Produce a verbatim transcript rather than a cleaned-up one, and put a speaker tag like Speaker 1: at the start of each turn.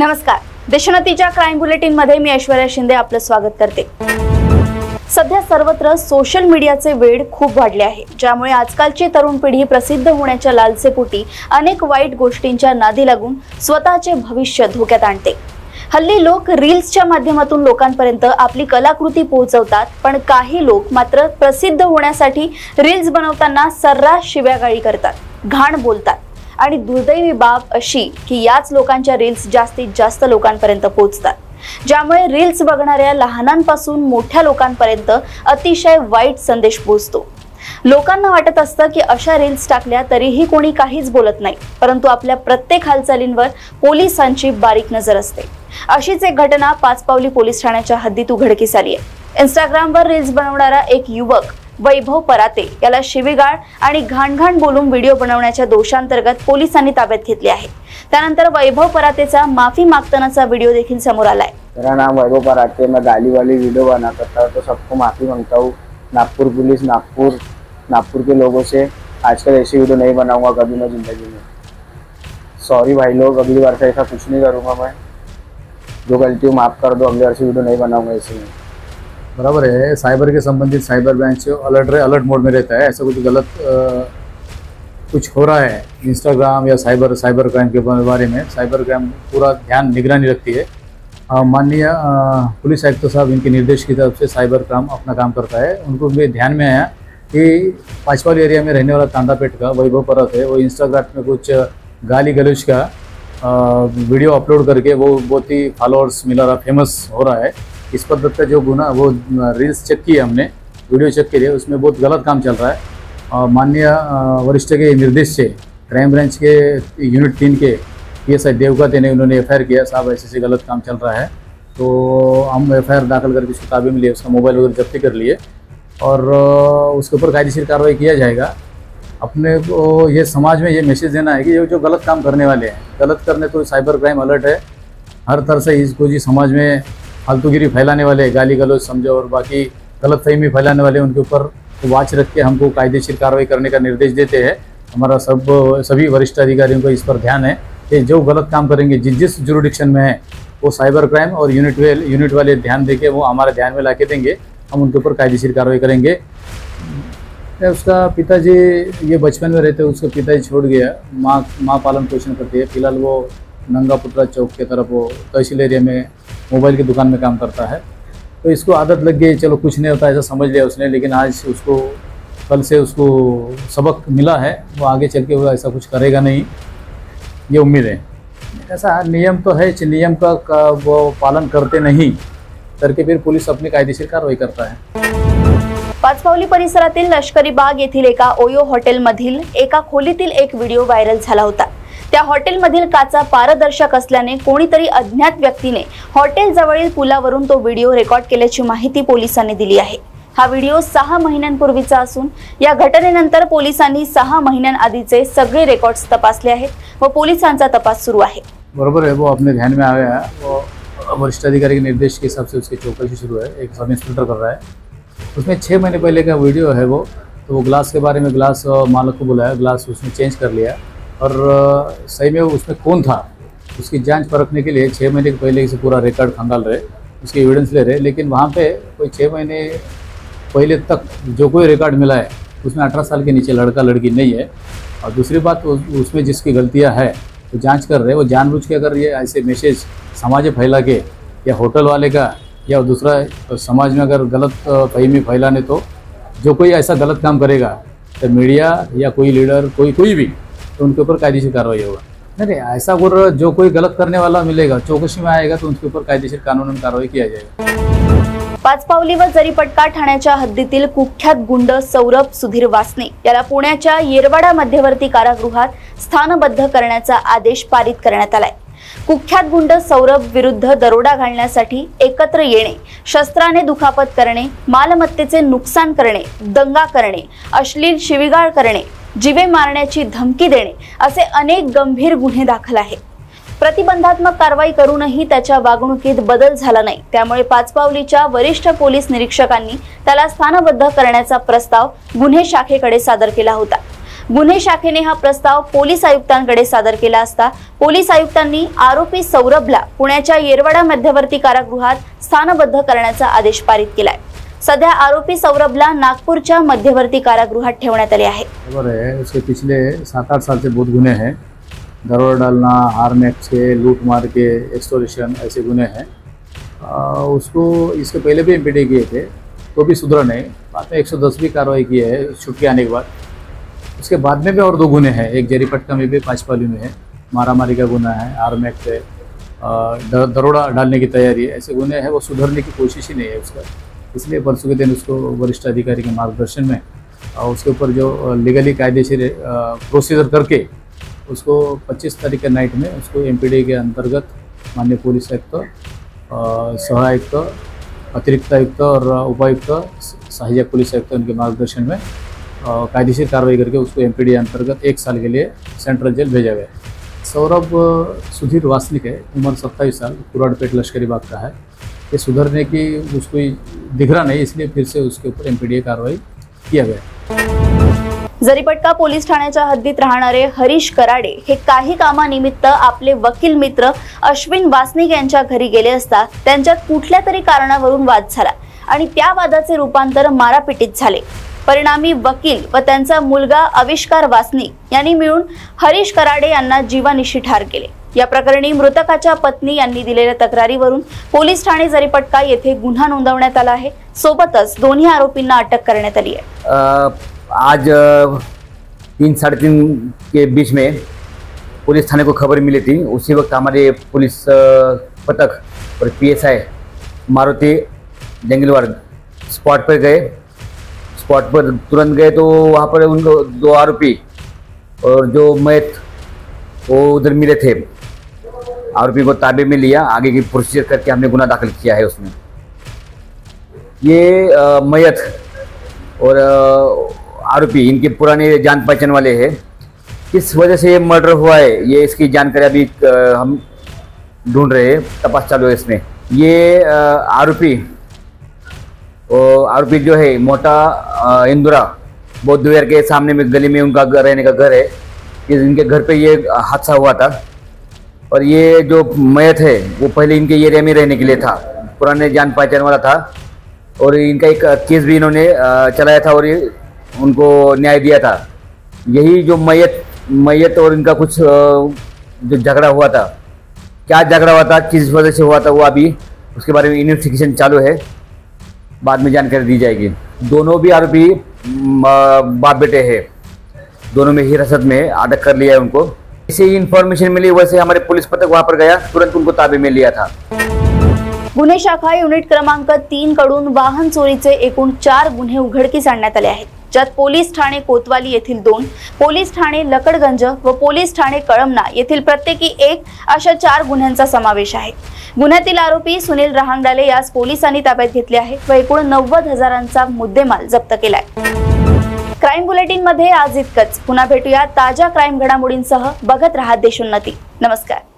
Speaker 1: नमस्कार, देशोन्नतीच्या crime bulletin मध्ये मी ऐश्वर्या शिंदे आपलं स्वागत करते। सध्या सर्वत्र सोशल मीडियाचे वेड खूप वाढले आहे, ज्यामुळे आजकालची तरुण पिढी प्रसिद्ध होण्याच्या लालसेपोटी अनेक वाईट गोष्टींच्या नादी लागून स्वतःचे भविष्य धोक्यात आणते। हल्ली लोक रील्सच्या माध्यमातून लोकांपर्यंत आपली कलाकृती पोहोचवतात, पण काही लोक मात्र प्रसिद्ध होण्यासाठी रील्स बनवताना सर्रास शिव्यागाळी करतात, घाण बोलतात आणि दुर्दैवी बाब अशी की याच लोकांच्या रील्स जास्तीत जास्त लोकांपर्यंत पोहोचतात, ज्यामुळे रील्स बघणाऱ्या लहानांपासून मोठ्या लोकांपर्यंत अतिशय वाईट संदेश पोहोचतो। लोकांना वाटत असतं की अशा रील्स टाकल्या तरीही कोणी काहीच बोलत नाही, परंतु आपल्या प्रत्येक हालचालींवर पोलिसांची बारीक नजर असते। अशीच एक घटना पाचपावली पोलीस ठाण्याच्या हद्दीत उघडकीस आली आहे। इंस्टाग्रामवर रील्स बनवणारा एक युवक वैभव पराते याला शिवीगाळ आणि घाणघाण बोलून व्हिडिओ बनवण्याच्या दोषांतर्गत पोलिसांनी ताब्यात घेतले आहे। त्यानंतर वैभव परातेचा माफी मागतानाचा व्हिडिओ देखील समोर आला है।
Speaker 2: मेरा नाम वैभव पराते, मैं गाली वाली वीडियो बना करता हूँ, तो सबको माफ़ी मांगता हूँ। नागपुर पुलिस, नागपुर नागपुर के लोगों से आजकल ऐसी वीडियो नहीं बनाऊंगा कभी मैं ज़िंदगी में। सॉरी भाई लोग, अगली बार से ऐसा कुछ नहीं करूँगा मैं। जो गलती हो माफ़ कर दो, अगली बार से वीडियो नहीं बनाऊंगा ऐसे में।
Speaker 3: बराबर है, साइबर के संबंधित साइबर ब्रांच अलर्ट रहे अलर्ट मोड में रहता है। ऐसा कुछ गलत आ, कुछ हो रहा है इंस्टाग्राम या साइबर साइबर क्राइम के बारे में, साइबर क्राइम पूरा ध्यान निगरानी रखती है। माननीय पुलिस आयुक्त साहब इनके निर्देश की तरफ से साइबर क्राइम अपना काम करता है। उनको भी ध्यान में आया कि पाचपावली एरिया में रहने वाला तांदापेट का वैभव परत है, वो इंस्टाग्राम में कुछ गाली गलौज का वीडियो अपलोड करके वो बहुत ही फॉलोअर्स मिला रहा, फेमस हो रहा है। इस पद्धति का जो गुना वो रील्स चेक की है हमने, वीडियो चेक की है, उसमें बहुत गलत काम चल रहा है। माननीय वरिष्ठ के निर्देश से क्राइम ब्रांच के यूनिट तीन के पी एस आई देवकाते ने उन्होंने एफ आई आर किया, साहब ऐसे से गलत काम चल रहा है। तो हम एफ आई आर दाखिल करके उसको ताबे में लिए, उसका मोबाइल वगैरह जब्ती कर लिए और उसके ऊपर कायदेशीर कार्रवाई किया जाएगा। अपने को ये समाज में ये मैसेज देना है कि ये जो गलत काम करने वाले हैं, गलत करने तो साइबर क्राइम अलर्ट है। हर तरह से इसको जी समाज में फालतूगिरी फैलाने वाले, गाली गलौज समझो और बाकी गलतफहमी फैलाने वाले, उनके ऊपर वाच रख के हमको कायदेशीर कार्रवाई करने का निर्देश देते हैं। हमारा सब सभी वरिष्ठ अधिकारियों को इस पर ध्यान है कि जो गलत काम करेंगे जिस जिस जुरिडिक्शन में है वो साइबर क्राइम और यूनिट वेल यूनिट वाले ध्यान देके वो हमारे ध्यान में ला के देंगे, हम उनके ऊपर कायदेशीर कार्रवाई करेंगे। उसका पिताजी ये बचपन में रहते, उसका पिताजी छोड़ गया, माँ माँ पालन पोषण करती है। फिलहाल वो नंगापुत्रा चौक के तरफ वो तहसील एरिया में मोबाइल की दुकान में काम करता है। तो इसको आदत लग गई, चलो कुछ नहीं होता ऐसा समझ लिया उसने, लेकिन आज उसको कल से उसको सबक मिला है, वो आगे चल के वो ऐसा कुछ करेगा नहीं, ये उम्मीद है। ऐसा नियम तो है, नियम का, का वो पालन करते नहीं करके फिर पुलिस अपनी कायदेशीर कार्रवाई करता है।
Speaker 1: पाचपावली परिसरातील लष्करी बाग येथील एका ओयो हॉटेलमधील एका खोलीतील एक व्हिडिओ व्हायरल झाला होता। त्या हॉटेलमधील काचा पारदर्शक असल्याने कोणीतरी अज्ञात व्यक्तीने हॉटेल जवळील पुलावरून तो व्हिडिओ रेकॉर्ड केल्याची माहिती पोलिसांनी दिली आहे। हा व्हिडिओ सहा महिन्यांपूर्वीचा असून या घटनेनंतर पोलिसांनी सहा महिन्यांआधीचे सगळे रेकॉर्ड्स तपासले आहेत व पोलिसांचा तपास सुरू आहे।
Speaker 3: बरोबर है, वो अपने ध्यान में आया है, वो वरिष्ठ अधिकारी के निर्देश के हिसाब से उसकी चौकसी शुरू है। एक सब इंस्पेक्टर कर रहा है, उसमें छः महीने पहले का वीडियो है वो। तो वो ग्लास के बारे में ग्लास मालिक को बुलाया, ग्लास उसने चेंज कर लिया और सही में उसमें कौन था उसकी जांच परखने के लिए छः महीने के पहले से पूरा रिकॉर्ड खंगाल रहे, उसके एविडेंस ले रहे। लेकिन वहाँ पे कोई छः महीने पहले तक जो कोई रिकॉर्ड मिला है उसमें अठारह साल के नीचे लड़का लड़की नहीं है। और दूसरी बात, उसमें जिसकी गलतियाँ है वो जांच कर रहे, वो जानबूझ के अगर ये ऐसे मैसेज समाज में फैला के या होटल वाले का या दूसरा समाज में अगर गलत फहमी फैलाने, तो जो कोई ऐसा गलत काम करेगा तो मीडिया या कोई लीडर कोई कोई भी, तो उनके ऊपर कायदेशीर कार्रवाई होगा। नहीं ऐसा अगर जो कोई गलत करने वाला मिलेगा, चौकसी में आएगा, तो उनके ऊपर कायदेशीर कानूनन कार्रवाई किया जाएगा।
Speaker 1: पाचपावली व जरीपटका ठाण्याच्या हद्दीतील कुख्यात गुंड सौरभ सुधीर वासने याला पुण्याच्या येरवाडा मध्यवर्ती कारागृहात स्थानबद्ध करण्याचा आदेश पारित करण्यात आलाय। कुख्यात गुंड सौरभ विरुद्ध दरोडा घालण्यासाठी एकत्र येणे, शस्त्राने दुखापत करणे, मालमत्तेचे नुकसान करणे, दंगा करणे, अश्लील शिवीगाळ करणे, जीवे मारण्याची धमकी देणे असे अनेक गंभीर गुन्हे दाखल आहेत। प्रतिबंधात्मक कारवाई करूनही त्याच्या वागणुकीत बदल झाला नाही, त्यामुळे पाचपावलीच्या वरिष्ठ पोलीस निरीक्षकांनी त्याला स्थानबद्ध करण्याचा प्रस्ताव गुन्हे शाखेकडे सादर केला होता। गुन्हे शाखेने हा प्रस्ताव पोलीस आयुक्तांकडे सादर केला असता पोलीस आयुक्तांनी आरोपी सौरभला पुण्याच्या येरवडा मध्यवर्ती कारागृहात स्थानबद्ध करण्याचा आदेश पारित केलाय। सध्या आरोपी सौरभला नागपूरच्या मध्यवर्ती कारागृहात ठेवण्यात आले आहे।
Speaker 3: खबर है उसके पिछले सात आठ साल से बहुत गुने हैं, दरोड़ा डालना, आर्मैक्स के, लूट मार के, एक्सटोर्शन, ऐसे गुने हैं। उसको इसके पहले भी एमपीडी किए थे तो भी सुधरा नहीं, बाद में एक सौ दस भी कार्रवाई की है छुट्टी आने के बाद। उसके बाद में भी और दो गुने हैं, एक जरीपटका में भी पाँच पाली में है, मारामारी का गुना है, आर्मैक्स है, दरोड़ा डालने की तैयारी है, ऐसे गुने हैं। वो सुधरने की कोशिश ही नहीं है उसका, इसलिए परसों के दिन उसको वरिष्ठ अधिकारी के मार्गदर्शन में उसके ऊपर जो लीगली कायदेशीर प्रोसीजर करके उसको पच्चीस तारीख के नाइट में उसको एमपीडी के अंतर्गत माननीय पुलिस आयुक्त, सहायुक्त, अतिरिक्त आयुक्त और उपायुक्त, सहायक पुलिस आयुक्त उनके मार्गदर्शन में कायदेशीर कार्रवाई करके उसको एमपीडी अंतर्गत एक साल के लिए सेंट्रल जेल भेजा गया। सौरभ सुधीर वासनिक है, उम्र सत्ताईस साल, कुराड़पेट लश्करी बाग का है। ये सुधरने की उसको दिख रहा नहीं, इसलिए फिर से उसके ऊपर एमपीडी कार्रवाई किया गया।
Speaker 1: जरीपटका पोलीस ठाण्याच्या हद्दीत राहणारे हरीश कराडे हे काही कामानिमित्त आपले वकील मित्र अश्विन वासनिक यांच्या घरी गेले असता त्यांच्यात कुठल्या तरी कारणावरून वाद झाला आणि त्या वादाचे रूपांतर मारापिटीत झाले। परिणामी वकील व त्यांचा मुलगा आविष्कार वासनिक यांनी मिळून हरीश कराडे यांना जीवानिशी ठार केले। या प्रकरणी मृतकाच्या पत्नी यांनी दिलेल्या तक्रारीवरून पोलीस ठाणे जरीपटका येथे गुन्हा नोंदवण्यात आला आहे। सोबतच दोन्ही आरोपींना अटक करण्यात आली आहे।
Speaker 4: आज तीन साढ़े तीन के बीच में पुलिस थाने को खबर मिली थी। उसी वक्त हमारे पुलिस पथक और पीएसआई मारुति जंगलवाड़ स्पॉट पर गए। स्पॉट पर तुरंत गए तो वहाँ पर उन दो आरोपी और जो मयत वो उधर मिले थे। आरोपी को ताबे में लिया, आगे की प्रोसीजर करके हमने गुना दाखिल किया है उसमें। ये आ, मयत और आ, आरोपी इनके पुराने जान पहचान वाले हैं। किस वजह से ये मर्डर हुआ है ये इसकी जानकारी अभी हम ढूंढ रहे हैं, तपास चालू है इसमें। ये आरोपी आरोपी जो है मोटा इंदुरा बौद्ध विहार के सामने में गली में उनका घर रहने का घर है। इनके घर पे ये हादसा हुआ था और ये जो मयत है वो पहले इनके एरिया में रहने के लिए था, पुराने जान पहचान वाला था और इनका एक केस भी इन्होंने चलाया था और ये उनको न्याय दिया था। यही जो मयत मयत और इनका कुछ जो झगड़ा हुआ था, क्या झगड़ा हुआ था, किस वजह से हुआ था, वो अभी उसके बारे में इन्वेस्टिगेशन चालू है, बाद में जानकारी दी जाएगी। दोनों भी आरोपी बाप बेटे हैं, दोनों में हिरासत में अटक कर लिया है उनको। जैसे ही इन्फॉर्मेशन मिली वैसे हमारे पुलिस पथक वहाँ पर गया, तुरंत उनको ताबे में लिया था।
Speaker 1: गुन्हे शाखा युनिट क्रमांक तीन कडून वाहन चोरीचे एकूण चार गुन्हे उघडकीस आणण्यात आले आहेत, ज्यात पोलीस ठाणे कोतवाली येथील दोन, पोलीस ठाणे लकडगंज व पोलीस ठाणे कळमना येथील प्रत्येकी एक अशा चार गुन्ह्यांचा समावेश आहे। गुन्ह्यातील आरोपी सुनील रहांगडाले यास पोलिसांनी ताब्यात घेतले आहे व एकूण नव्वद हजारांचा मुद्देमाल जप्त केलाय। क्राईम बुलेटिन मध्ये आज इतकंच। पुन्हा भेटूया ताज्या क्राईम घडामोडींसह। बघत रहा देशोन्नती। नमस्कार।